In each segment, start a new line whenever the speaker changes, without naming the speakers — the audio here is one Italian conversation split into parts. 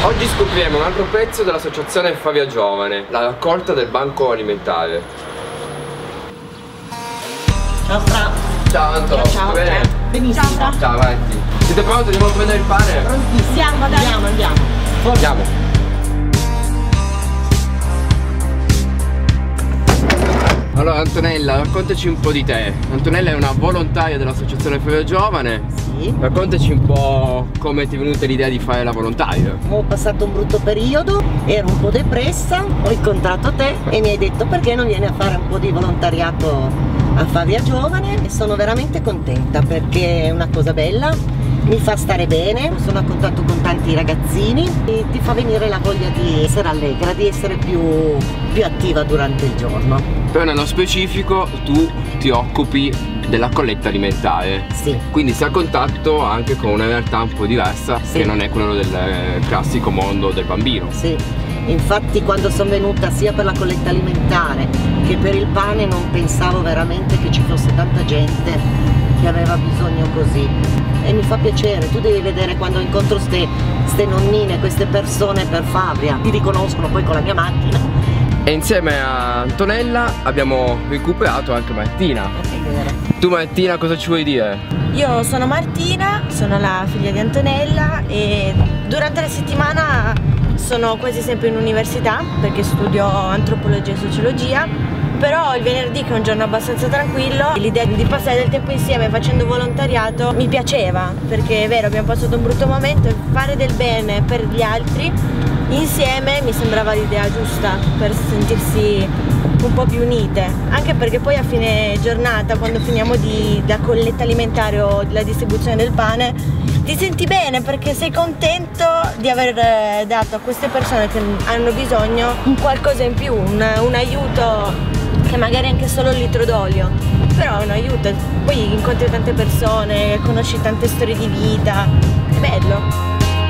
Oggi scopriremo un altro pezzo dell'associazione Favia Giovane, la raccolta del banco alimentare.
Ciao Fra.
Ciao Anto,
Ciao.
tutto bene?
Benissimo.
Ciao, avanti. Siete pronti? Andiamo a prendere il pane?
Prontissimo.
Andiamo,
Andiamo.
Andiamo. Allora Antonella, raccontaci un po' di te. Antonella è una volontaria dell'associazione Favia Giovane.
Sì.
Raccontaci un po' come ti è venuta l'idea di fare la volontaria.
Ho passato un brutto periodo, ero un po' depressa, ho incontrato te e mi hai detto perché non vieni a fare un po' di volontariato a Favia Giovane, e sono veramente contenta perché è una cosa bella, mi fa stare bene, sono a contatto con tanti ragazzini e ti fa venire la voglia di essere allegra, di essere più attiva durante il giorno.
Però nello specifico tu ti occupi della colletta alimentare.
Sì.
Quindi sei a contatto anche con una realtà un po' diversa,
Sì.
che non è quello del classico mondo del bambino.
Sì, infatti quando sono venuta sia per la colletta alimentare che per il pane non pensavo veramente che ci fosse tanta gente che aveva bisogno così, e mi fa piacere. Tu devi vedere quando incontro ste nonnine, queste persone per Favia, ti riconoscono poi con la mia macchina.
E insieme a Antonella abbiamo recuperato anche Martina.
È vero.
Tu Martina cosa ci vuoi dire?
Io sono Martina, sono la figlia di Antonella e durante la settimana sono quasi sempre in università perché studio antropologia e sociologia, però il venerdì, che è un giorno abbastanza tranquillo, l'idea di passare del tempo insieme facendo volontariato mi piaceva, perché è vero, abbiamo passato un brutto momento e fare del bene per gli altri insieme mi sembrava l'idea giusta per sentirsi un po' più unite, anche perché poi a fine giornata, quando finiamo la colletta alimentare o la distribuzione del pane, ti senti bene perché sei contento di aver dato a queste persone che hanno bisogno un qualcosa in più, un aiuto, che magari anche solo un litro d'olio, però è un aiuto. Poi incontri tante persone, conosci tante storie di vita, è bello.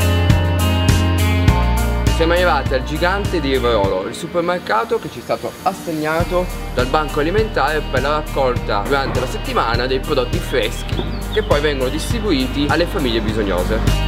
Siamo arrivati al Gigante di Rivarolo, il supermercato che ci è stato assegnato dal banco alimentare per la raccolta durante la settimana dei prodotti freschi che poi vengono distribuiti alle famiglie bisognose.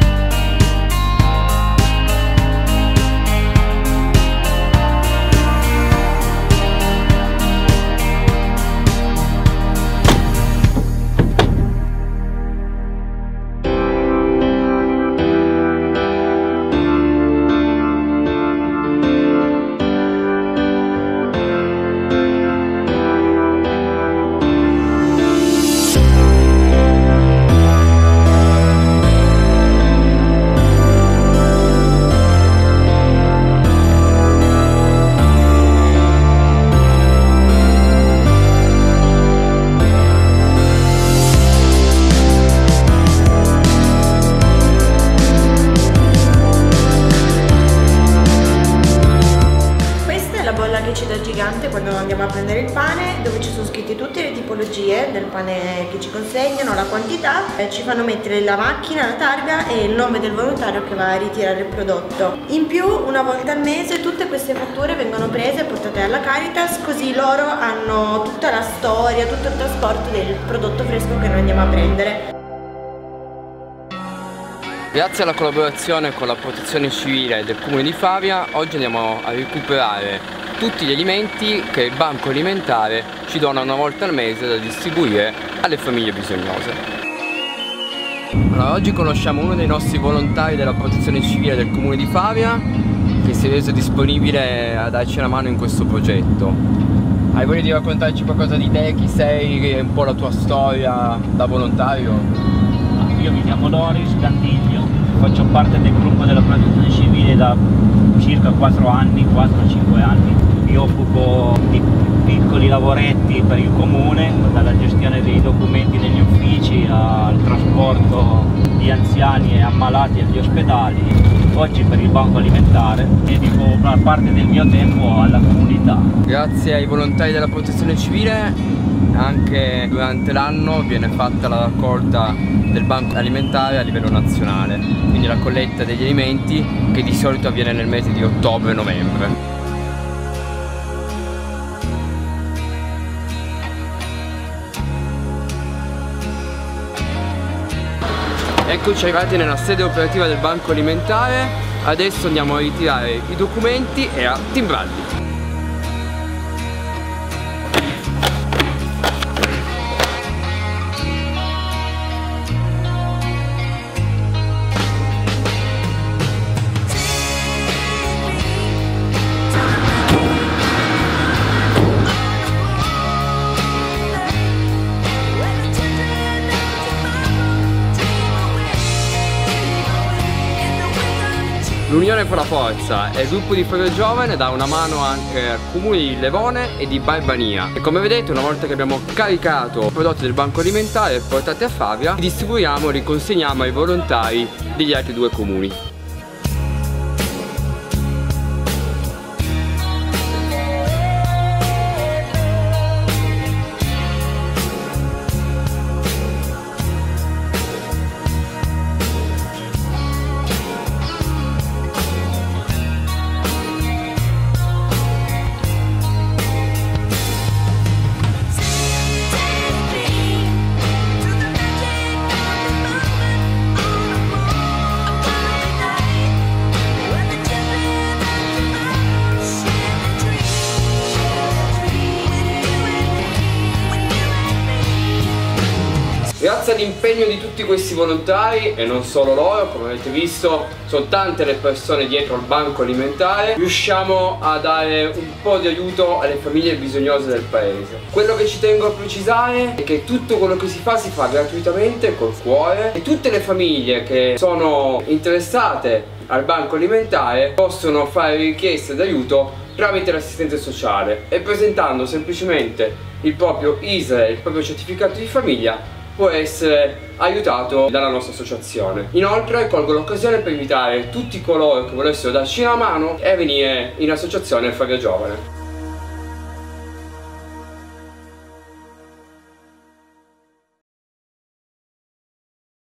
Gigante quando andiamo a prendere il pane, dove ci sono scritte tutte le tipologie del pane che ci consegnano, la quantità, ci fanno mettere la macchina, la targa e il nome del volontario che va a ritirare il prodotto. In più, una volta al mese tutte queste fatture vengono prese e portate alla Caritas, così loro hanno tutta la storia, tutto il trasporto del prodotto fresco che noi andiamo a prendere.
Grazie alla collaborazione con la Protezione Civile del Comune di Favia, oggi andiamo a recuperare tutti gli alimenti che il banco alimentare ci dona una volta al mese da distribuire alle famiglie bisognose. Allora, oggi conosciamo uno dei nostri volontari della Protezione Civile del Comune di Favia che si è reso disponibile a darci una mano in questo progetto. Hai voglia di raccontarci qualcosa di te, chi sei, un po' la tua storia da volontario?
Io mi chiamo Loris Candiglio, faccio parte del gruppo della Protezione Civile da circa 4 anni, 4-5 anni. Mi occupo di piccoli lavoretti per il comune, dalla gestione dei documenti negli uffici al trasporto di anziani e ammalati agli ospedali. Oggi per il banco alimentare dedico una parte del mio tempo alla comunità.
Grazie ai volontari della Protezione Civile anche durante l'anno viene fatta la raccolta del banco alimentare a livello nazionale, quindi la colletta degli alimenti che di solito avviene nel mese di ottobre e novembre. Eccoci arrivati nella sede operativa del banco alimentare. Adesso andiamo a ritirare i documenti e a timbrarli. L'unione fa la forza e il gruppo di Favia Giovane dà una mano anche al comune di Levone e di Barbania. E come vedete, una volta che abbiamo caricato i prodotti del banco alimentare e portati a Favia, li distribuiamo e li consegniamo ai volontari degli altri 2 comuni. Grazie all'impegno di tutti questi volontari, e non solo loro, come avete visto sono tante le persone dietro al banco alimentare, riusciamo a dare un po' di aiuto alle famiglie bisognose del paese. Quello che ci tengo a precisare è che tutto quello che si fa gratuitamente, col cuore, e tutte le famiglie che sono interessate al banco alimentare possono fare richieste d'aiuto tramite l'assistente sociale e presentando semplicemente il proprio ISEE, il proprio certificato di famiglia, può essere aiutato dalla nostra associazione. Inoltre colgo l'occasione per invitare tutti coloro che volessero darci una mano e venire in associazione Favia Giovane.